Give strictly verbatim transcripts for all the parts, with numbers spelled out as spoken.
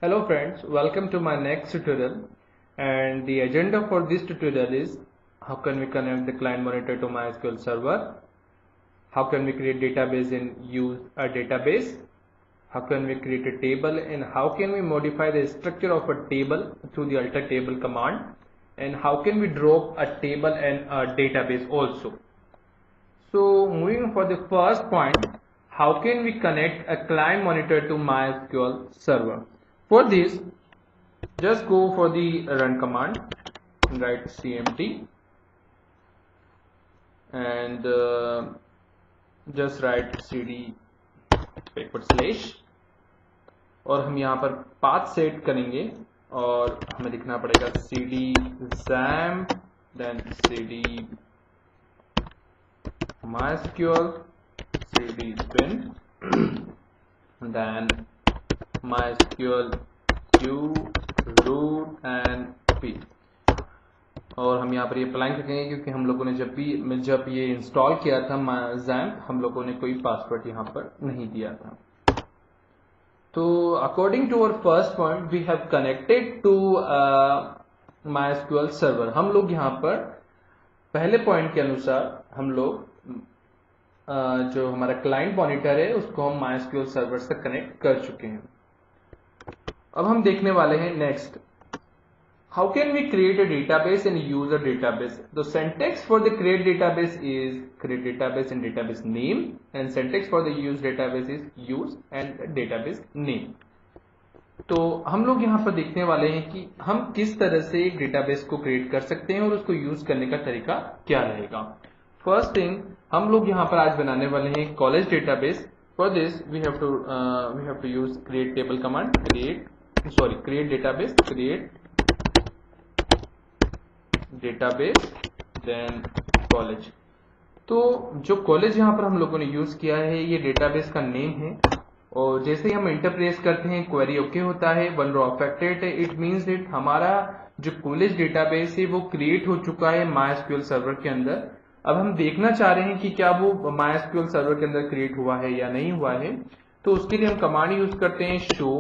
Hello friends, welcome to my next tutorial, and the agenda for this tutorial is how can we connect the client monitor to MySQL server, how can we create database and use a database, how can we create a table, and how can we modify the structure of a table through the alter table command, and how can we drop a table and a database also. So moving for the first point, how can we connect a client monitor to MySQL server? For this, just go for the run command and write cmd and uh, just write cd backward slash और हम यहाँ पर path set करेंगे और हमें लिखना पड़ेगा cd XAMPP then cd MySQL cd bin then MySQL q root and p और हम यहाँ पर ये ब्लैंक रखेंगे क्योंकि हम लोगों ने जब भी जब ये इंस्टॉल किया था XAMPP हम लोगों ने कोई पासवर्ड यहाँ पर नहीं दिया था. तो according to our first point we have connected to MySQL server. हम लोग यहाँ पर पहले पॉइंट के अनुसार हम लोग uh, जो हमारा क्लाइंट मॉनिटर है उसको हम MySQL सर्वर से कनेक्ट कर चुके हैं. अब हम देखने वाले हैं next, how can we create a database and use a database. The syntax for the create database is create database and database name, and syntax for the use database is use and database name. तो हम लोग यहाँ पर देखने वाले हैं कि हम किस तरह से एक डेटाबेस को क्रिएट कर सकते हैं और उसको यूज करने का तरीका क्या रहेगा. फर्स्ट थिंग, हम लोग यहाँ पर आज बनाने वाले हैं college database. For this we have to we have to use create table command, create sorry create database, create database then college. तो जो कॉलेज यहाँ पर हम लोगों ने यूज किया है ये डेटाबेस का नेम है, और जैसे ही हम इंटर प्रेस करते हैं क्वेरी ओके होता है, वन रो अफेक्टेड है. इट मींस दैट हमारा जो कॉलेज डेटाबेस है वो क्रिएट हो चुका है MySQL सर्वर के अंदर. अब हम देखना चाह रहे हैं कि क्या वो MySQL सर्वर के अंदर क्रिएट हुआ है या नहीं हुआ है. तो उसके लिए हम कमांड यूज करते हैं शो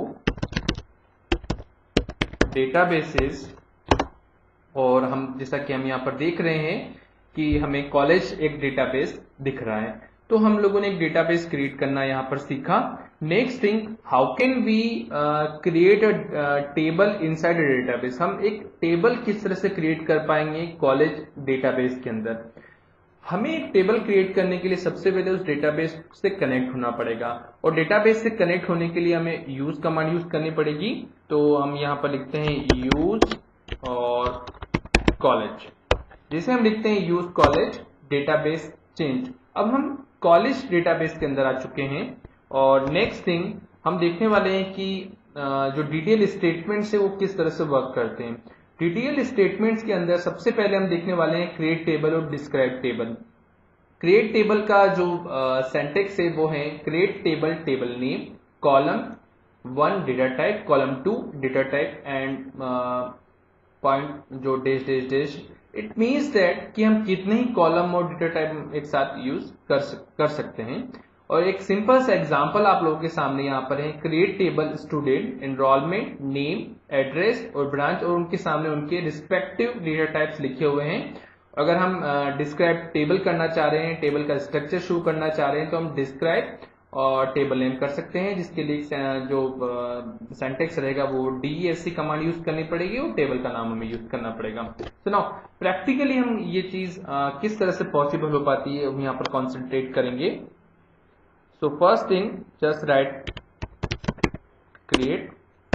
डेटाबेसेस, और हम जैसा कि हम यहाँ पर देख रहे हैं कि हमें कॉलेज एक डेटाबेस दिख रहा है. तो हम लोगों ने एक डेटाबेस क्रिएट करना यहाँ पर सीखा. Next thing, how can we create a table inside a database. हम एक टेबल किस तरह से क्रिएट कर पाएंगे कॉलेज डेटाबेस के अंदर. हमें एक टेबल क्रिएट करने के लिए सबसे पहले उस डेटाबेस से कनेक्ट होना पड़ेगा, और डेटाबेस से कनेक्ट होने के लिए हमें यूज कमांड यूज करनी पड़ेगी. तो हम यहाँ पर लिखते हैं यूज और कॉलेज. जैसे हम लिखते हैं यूज कॉलेज डेटाबेस चेंज. अब हम कॉलेज डेटाबेस के अंदर आ चुके हैं. और नेक्स्ट थिंग, हम देखने वाले हैं कि जो डीटीएल स्टेटमेंट्स है वो किस तरह से वर्क करते हैं. डीटीएल स्टेटमेंट्स के अंदर सबसे पहले हम देखने वाले हैं क्रिएट टेबल और डिस्क्राइब टेबल. क्रिएट टेबल का जो सिंटैक्स है वो है create table table name column one data type, column two data type and point जो dash dash dash. It means that कि हम कितने ही कॉलम और डेटा टाइप एक साथ यूज कर सक, कर सकते हैं. और एक सिंपल सा एग्जांपल आप लोगों के सामने यहाँ पर है. Create table student, enrollment, name, address और ब्रांच, और उनके सामने उनके रिस्पेक्टिव डेटा टाइप्स लिखे हुए हैं. अगर हम डिस्क्राइब टेबल करना चाह रहे हैं, टेबल का स्ट्रक्चर शो करना चाह रहे हैं, तो हम डिस्क्राइब और टेबल नेम कर सकते हैं, जिसके लिए जो सिंटैक्स रहेगा वो डीएससी कमांड यूज करनी पड़ेगी और टेबल का नाम हमें यूज करना पड़ेगा. तो नाउ प्रैक्टिकली हम ये चीज किस तरह से पॉसिबल हो पाती है हम यहाँ पर कॉन्सेंट्रेट करेंगे. So first thing, just write create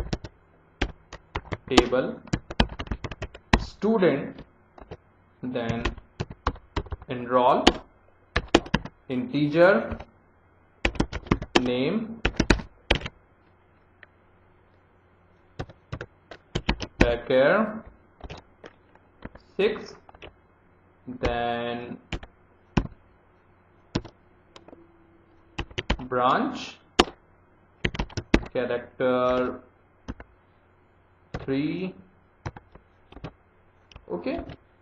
table student then enroll integer name packer six then branch character three. Okay,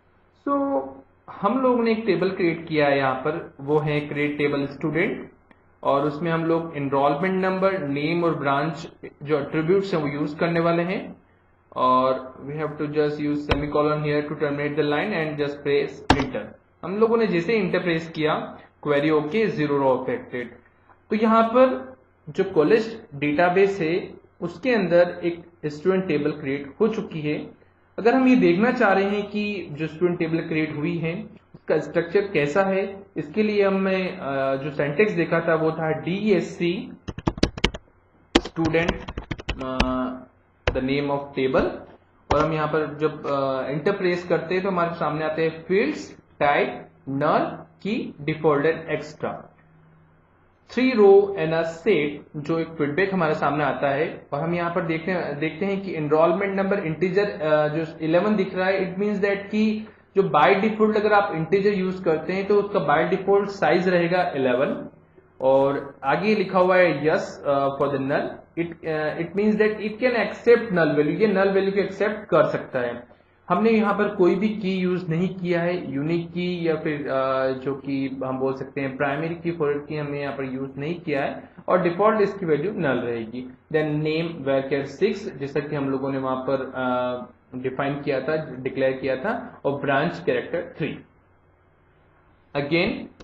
so हम लोगों ने एक टेबल क्रिएट किया है यहाँ पर, वो है क्रिएट टेबल स्टूडेंट. और उसमें हम लोग एनरोलमेंट नंबर, नेम और ब्रांच जो एट्रीब्यूट्स हैं वो यूज करने वाले हैं। और we have to just use semicolon here to terminate the line and just press enter. हम लोगों ने जैसे इंटर प्रेस किया, query okay, zero row affected. तो यहाँ पर जो कॉलेज डेटाबेस है उसके अंदर एक स्टूडेंट टेबल क्रिएट हो चुकी है। अगर हम ये देखना चाह रहे हैं कि जो स्टूडेंट टेबल क्रिएट हुई है उसका स्ट्रक्चर कैसा है, इसके लिए हमने जो सिंटैक्स देखा था वो था D S C student the name of table. और हम यहाँ पर जब इंटर प्रेस करते हैं तो हमारे सामने आते हैं fields, type, null, key, defaulted, extra, three row and a set, जो एक फीडबैक हमारे सामने आता है। और हम यहाँ पर देखते देखते हैं कि एनरोलमेंट नंबर इंटीजर जो इलेवन दिख रहा है, इट मींस दैट कि जो बाय डिफॉल्ट अगर आप इंटीजर यूज करते हैं तो उसका बाय डिफॉल्ट साइज रहेगा इलेवन। और आगे लिखा हुआ है yes for the null, it it means that it can accept null value, ये नल वैल्यू को एक्सेप्ट कर सकता है। हमने यहाँ पर कोई भी की यूज नहीं किया है, यूनिक की या फिर uh, जो कि हम बोल सकते हैं प्राइमरी की, फॉरवर्ड की हमने यहाँ पर यूज नहीं किया है। और डिफॉल्ट इसकी वैल्यू नल रहेगी। देन नेम वेरचर सिक्स, जैसा कि हम लोगों ने वहां पर डिफाइन uh, किया था, डिक्लेयर किया था। और branch character three. Again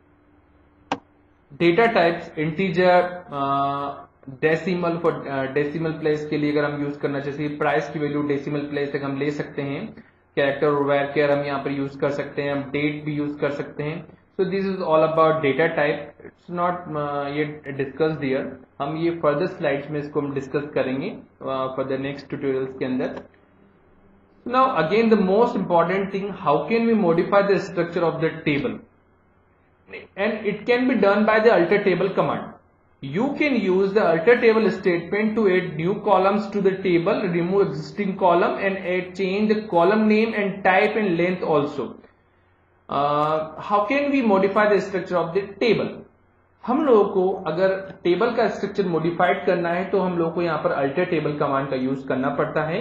data types integer, decimal, for decimal place के लिए अगर हम यूज करना चाहते हैं प्राइस की वैल्यू डेसिमल प्लेस तक हम ले सकते हैं। कैरेक्टर और वेरचर हम यहाँ पर यूज कर सकते हैं, हम डेट भी यूज कर सकते हैं। So this is all about data type. It's not ये डिस्कस्ड हियर, हम ये फर्दर स्लाइड्स में इसको हम डिस्कस करेंगे फॉर द नेक्स्ट ट्यूटोरियल्स के अंदर। Now again the most important thing, how can we modify the structure of the table, and it can be done by the alter table command. You can use the alter table statement to add new columns to the table, remove existing column and add change the column name and type and length also. Uh, how can we modify the structure of the table? हम लोगों को अगर table का structure modified करना है तो हम लोगों को यहाँ पर अल्टर टेबल कमांड का यूज करना पड़ता है।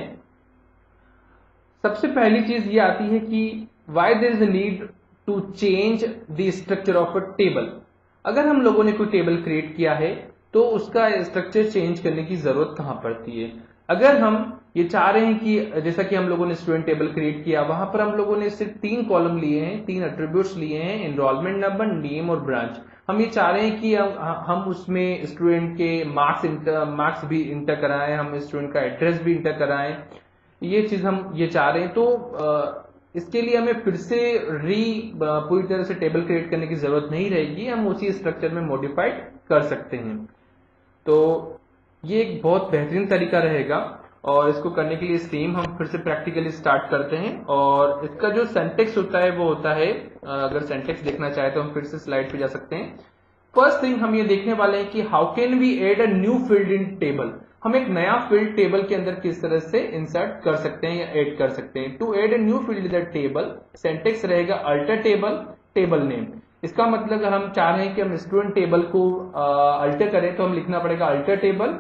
सबसे पहली चीज ये आती है कि why there is a need to change the structure of a table. अगर हम लोगों ने कोई टेबल क्रिएट किया है तो उसका स्ट्रक्चर चेंज करने की जरूरत कहां पड़ती है। अगर हम ये चाह रहे हैं कि जैसा कि हम लोगों ने स्टूडेंट टेबल क्रिएट किया, वहां पर हम लोगों ने सिर्फ तीन कॉलम लिए हैं, तीन एट्रीब्यूट्स लिए हैं, एनरोलमेंट नंबर, नेम और ब्रांच। हम ये चाह रहे हैं कि हम उसमें स्टूडेंट के मार्क्स इंटर मार्क्स भी इंटर कराएं, हम स्टूडेंट का एड्रेस भी इंटर कराएं, ये चीज हम ये चाह रहे हैं। तो इसके लिए हमें फिर से री पूरी तरह से टेबल क्रिएट करने की जरूरत नहीं रहेगी, हम उसी स्ट्रक्चर में मॉडिफाइड कर सकते हैं। तो ये एक बहुत बेहतरीन तरीका रहेगा और इसको करने के लिए सेम हम फिर से प्रैक्टिकली स्टार्ट करते हैं। और इसका जो सिंटैक्स होता है वो होता है, अगर सिंटैक्स देखना चाहे तो हम फिर से स्लाइड पे जा सकते हैं। फर्स्ट थिंग हम ये देखने वाले हैं कि how can we add a new field in table. हम एक नया फील्ड टेबल के अंदर किस तरह से इंसर्ट कर सकते हैं या ऐड कर सकते हैं। To add a new field in the table, syntax रहेगा अल्टर टेबल टेबल नेम। इसका मतलब अगर हम चाह रहे हैं कि हम स्टूडेंट टेबल को अल्टर करें तो हम लिखना पड़ेगा alter table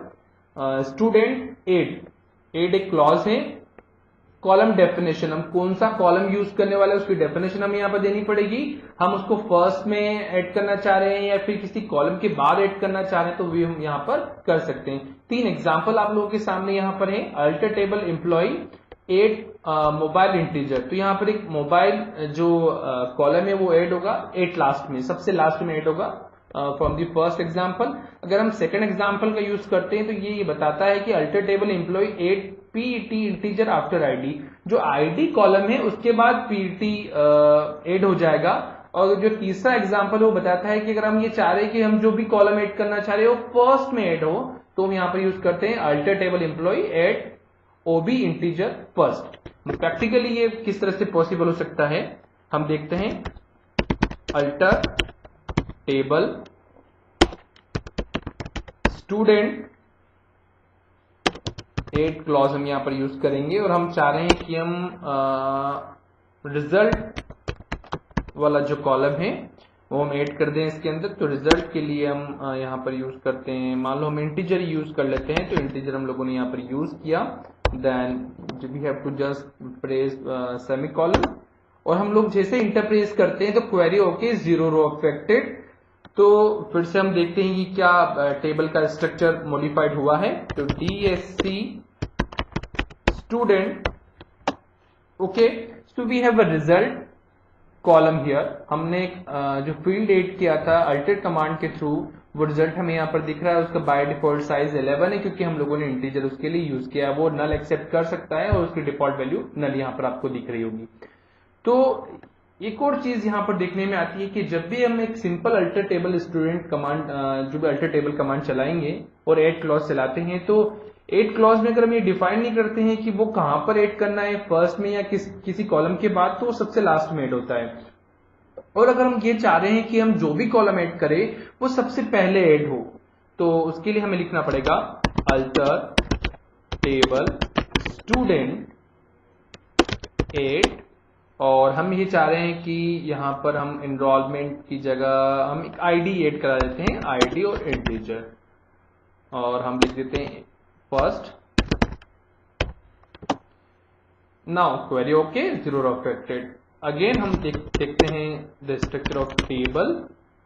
student add. Add एक क्लॉज है। कॉलम डेफिनेशन, हम कौन सा कॉलम यूज करने वाले हैं उसकी डेफिनेशन हमें यहाँ पर देनी पड़ेगी। हम उसको फर्स्ट में ऐड करना चाह रहे हैं या फिर किसी कॉलम के बाद ऐड करना चाह रहे हैं तो भी हम यहाँ पर कर सकते हैं। तीन एग्जांपल आप लोगों के सामने यहाँ पर है। Alter table employ add mobile integer, तो यहाँ पर एक मोबाइल जो कॉलम uh, है वो ऐड होगा एट लास्ट में, सबसे लास्ट में ऐड होगा फ्रॉम दी फर्स्ट एग्जाम्पल। अगर हम सेकंड एग्जाम्पल का यूज करते हैं तो ये, ये बताता है कि alter table employ add PET integer after ID, जो आईडी कॉलम है उसके बाद पीईटी ऐड हो जाएगा। और जो तीसरा एग्जांपल वो बताता है कि अगर हम ये चाह रहे हैं कि हम जो भी कॉलम ऐड करना चाह रहे हो फर्स्ट में ऐड हो तो हम यहाँ पर यूज करते हैं alter table employ add OB integer first. Practically ये किस तरह से पॉसिबल हो सकता है हम देखते हैं। Alter table student add clause हम यहां पर यूज करेंगे और हम चाह रहे हैं कि हम रिजल्ट वाला जो कॉलम है वो हम ऐड कर दें इसके अंदर। तो रिजल्ट के लिए हम आ, यहाँ पर यूज करते हैं, मान लो हम इंटीजर यूज कर लेते हैं तो इंटीजर हम लोगों ने यहाँ पर यूज किया। Then we have to just press semicolon और हम लोग जैसे इंटर प्रेस करते हैं तो query okay zero row affected तो फिर से हम देखते हैं कि क्या टेबल का स्ट्रक्चर मॉडिफाइड हुआ है। तो DSC student, okay, so we have a result column here. हमने जो फील्ड एड किया था अल्टर कमांड के थ्रू, वो रिजल्ट हमें यहाँ पर दिख रहा है। उसका बाय डिफॉल्ट साइज इलेवन है क्योंकि हम लोगों ने इंटीजर उसके लिए यूज किया है। वो नल एक्सेप्ट कर सकता है और उसकी डिफॉल्ट वैल्यू नल यहाँ पर आपको दिख रही होगी। तो एक और चीज यहाँ पर देखने में आती है कि जब भी हम एक simple alter table student command, जो भी अल्टर टेबल कमांड चलाएंगे और एड क्लॉज चलाते हैं, तो एड क्लॉज में अगर हम ये डिफाइन नहीं करते हैं कि वो कहां पर एड करना है, फर्स्ट में या किस किसी कॉलम के बाद, तो वो सबसे लास्ट में एड होता है। और अगर हम ये चाह रहे हैं कि हम जो भी कॉलम ऐड करें वो सबसे पहले ऐड हो, तो उसके लिए हमें लिखना पड़ेगा अल्टर टेबल स्टूडेंट ऐड। और हम ये चाह रहे हैं कि यहां पर हम एनरोलमेंट की जगह हम एक आईडी ऐड करा देते हैं, आईडी और इंटीजर, और हम लिख देते हैं first. Now query okay, zero affected. Again हम देख, देखते हैं द स्ट्रक्चर ऑफ टेबल।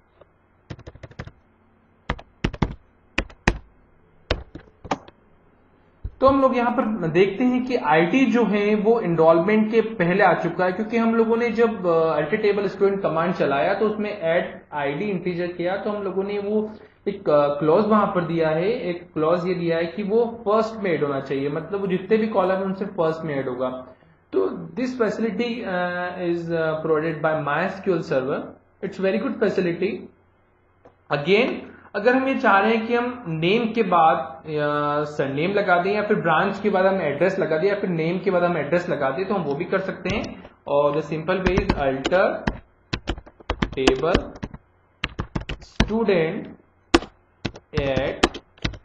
तो हम लोग यहां पर देखते हैं कि आईडी जो है वो एनरोलमेंट के पहले आ चुका है, क्योंकि हम लोगों ने जब अल्टर टेबल स्टूडेंट कमांड चलाया तो उसमें ऐड आईडी इंटीजर किया, तो हम लोगों ने वो एक क्लॉज वहां पर दिया है। एक क्लॉज ये दिया है कि वो फर्स्ट में ऐड होना चाहिए, मतलब वो जितने भी कॉलम है उनसे फर्स्ट में ऐड होगा। तो this facility is provided by MySQL server. It's very good facility. Again अगर हम ये चाह रहे हैं कि हम नेम के बाद सरनेम लगा दें, या फिर ब्रांच के बाद हम एड्रेस लगा दें, या फिर नेम के बाद हम एड्रेस लगा दें, तो हम वो भी कर सकते हैं। और the simple way is alter table student at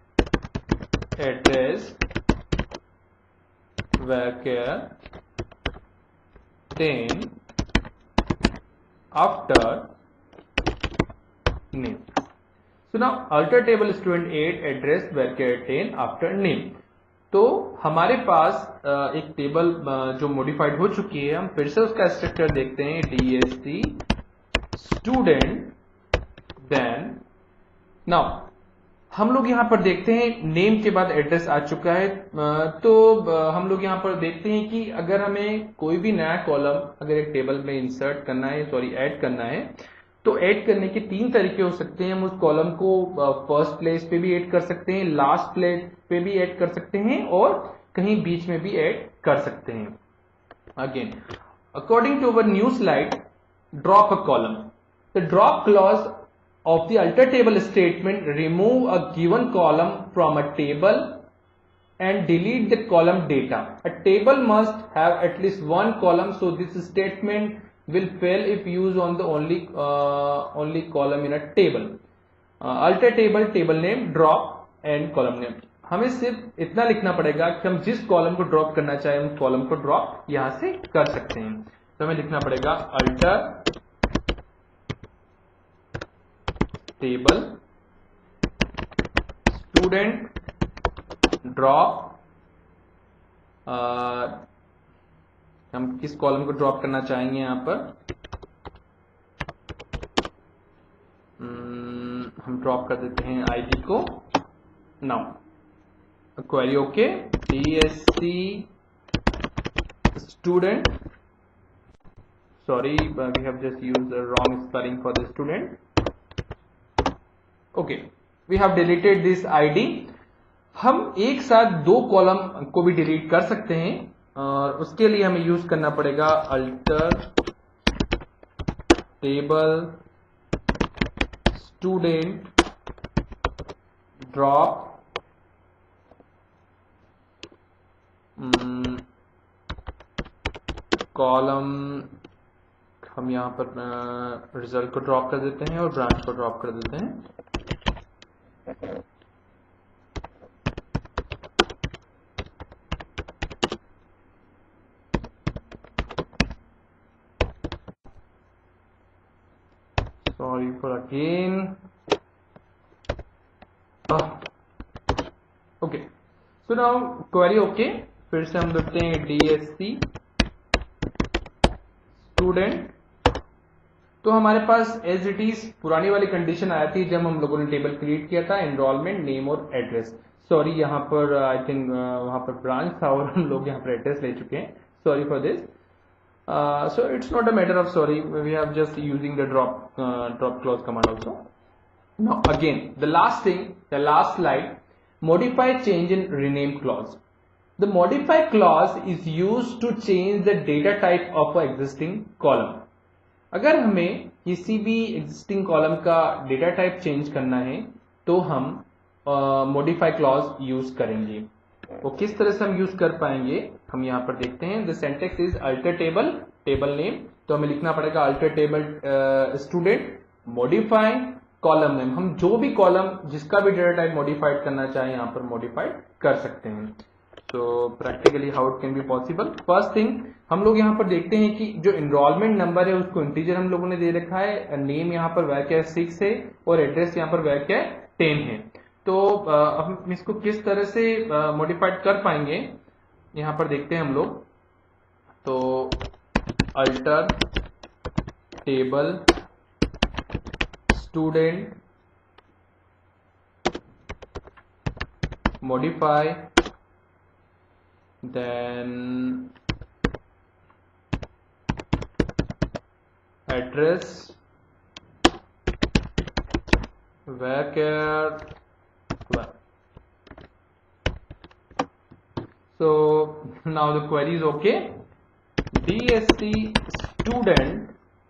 address where then after name. So now alter table student eight address where ten after name. तो हमारे पास एक टेबल जो मॉडिफाइड हो चुकी है, हम फिर से उसका स्ट्रक्चर देखते हैं, डीएससी स्टूडेंट देन। नाउ हम लोग यहां पर देखते हैं नेम के बाद एड्रेस आ चुका है। तो हम लोग यहां पर देखते हैं कि अगर हमें कोई भी नया कॉलम अगर एक टेबल में इंसर्ट करना है, सॉरी ऐड करना है, तो ऐड करने के तीन तरीके हो सकते हैं। हम उस कॉलम को फर्स्ट प्लेस पे भी ऐड कर सकते हैं, लास्ट प्लेस पे भी ऐड कर सकते हैं, और कहीं बीच में भी ऐड कर सकते हैं। Again according to our new slide, drop a column. The drop clause of the alter table statement remove a given column from a table and delete the column data. A table must have at least one column, so this statement will fail if used on the only uh, only column in a table. uh, alter table table name drop and column name. हमें सिर्फ इतना लिखना पड़ेगा कि हम जिस column को drop करना चाहें उस कॉलम को ड्रॉप यहां से कर सकते हैं। तो हमें लिखना पड़ेगा अल्टर टेबल स्टूडेंट ड्रॉप, हम किस कॉलम को ड्रॉप करना चाहेंगे यहां पर, hmm, हम ड्रॉप कर देते हैं आईडी को। Now query okay, DSC student, sorry we have just used wrong spelling for the student. Okay, we have deleted this ID. हम एक साथ दो कॉलम को भी डिलीट कर सकते हैं, और उसके लिए हमें यूज करना पड़ेगा alter table student drop column. हम यहां पर रिजल्ट को ड्रॉप कर देते हैं और ब्रांच को ड्रॉप कर देते हैं। Sorry for again. Oh. Okay. So now query okay. फिर से हम देखते हैं डीएससी स्टूडेंट तो हमारे पास एज इट इज पुरानी वाली कंडीशन आया थी जब हम लोगों ने टेबल क्रिएट किया था, एनरोलमेंट नेम और एड्रेस। सॉरी, यहाँ पर आई थिंक वहां पर ब्रांच था और हम लोग यहाँ पर एड्रेस ले चुके हैं, sorry for this. So it's not a matter of sorry, we have just using the drop drop clause command also. Now again, the last thing, the last slide, modify change in rename clause. The modify clause is used to change the data type of a existing column. अगर हमें किसी भी existing column का data type change करना है तो हम uh, modify clause use करेंगे। वो किस तरह से हम यूज कर पाएंगे हम यहाँ पर देखते हैं। The syntax is alter table, table name, तो हमें लिखना पड़ेगा alter table uh, student, modify column name. हम जो भी कॉलम जिसका भी डेटा टाइप मॉडिफाइड करना चाहे यहाँ पर मॉडिफाइड कर सकते हैं। तो practically how it can be possible, first thing हम लोग यहाँ पर देखते हैं कि जो एनरोलमेंट नंबर है उसको इंटीजर हम लोगों ने दे रखा है, नेम यहाँ पर वैक्या सिक्स है और एड्रेस यहाँ पर वैक्या टेन है। तो अब हम इसको किस तरह से मॉडिफाइड कर पाएंगे यहाँ पर देखते हैं हम लोग। तो alter table student, modify, then address, where so now the query is okay. dsc student,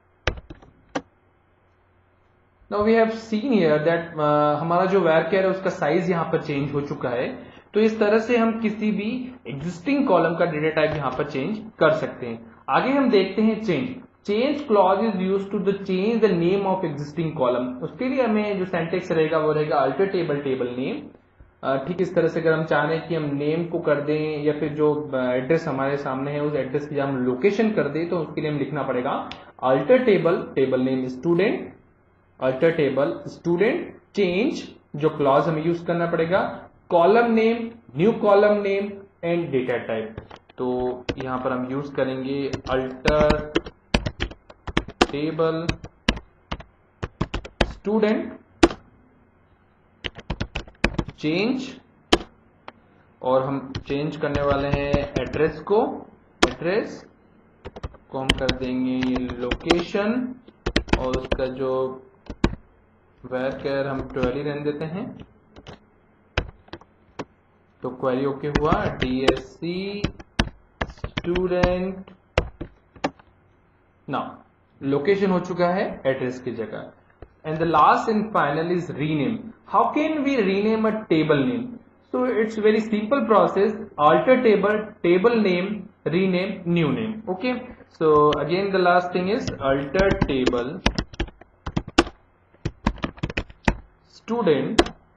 Now we have seen here that uh, हमारा जो varchar है उसका साइज यहाँ पर चेंज हो चुका है। तो इस तरह से हम किसी भी एग्जिस्टिंग कॉलम का डेटा टाइप यहाँ पर चेंज कर सकते हैं। आगे हम देखते हैं change. Change clause is used to the change the name of existing column. उसके लिए हमें जो सिंटैक्स रहेगा वो रहेगा अल्टर टेबल टेबल नेम। ठीक इस तरह से अगर हम चाह रहे हैं कि हम नेम को कर दें या फिर जो एड्रेस हमारे सामने है उस एड्रेस की हम लोकेशन कर दें तो उसके लिए हम लिखना पड़ेगा alter table table name student, alter table student, change जो क्लॉज हमें यूज करना पड़ेगा, column name, new column name and data type. तो यहां पर हम यूज करेंगे अल्टर टेबल स्टूडेंट, चेंज, और हम चेंज करने वाले हैं एड्रेस को, एड्रेस को हम कर देंगे लोकेशन और उसका जो वैर हम क्वेरी रहने देते हैं। तो क्वेरी ओके हुआ, डीएससी स्टूडेंट, नाउ लोकेशन हो चुका है एड्रेस की जगह। And the last and final is rename. How can we rename a table name? So it's very simple process, alter table table name, rename, new name. Okay, so again the last thing is alter table student,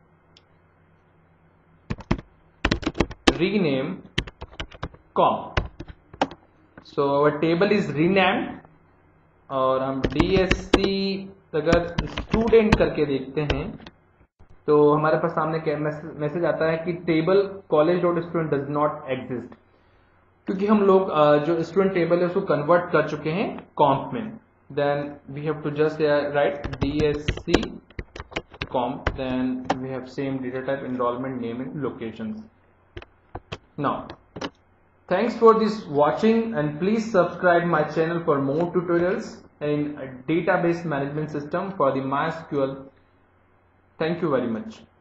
rename, com. So our table is renamed और हम dsc अगर student करके देखते हैं तो हमारे पास सामने क्या मैसेज आता है कि table college dot student does not exist, क्योंकि हम लोग जो स्टूडेंट टेबल है उसको कन्वर्ट कर चुके हैं कॉम्प में। Then we have to just write dsc com, then we have same data type, enrollment, name and locations. Now thanks for this watching and please subscribe my channel for more tutorials in database management system for the MySQL. Thank you very much.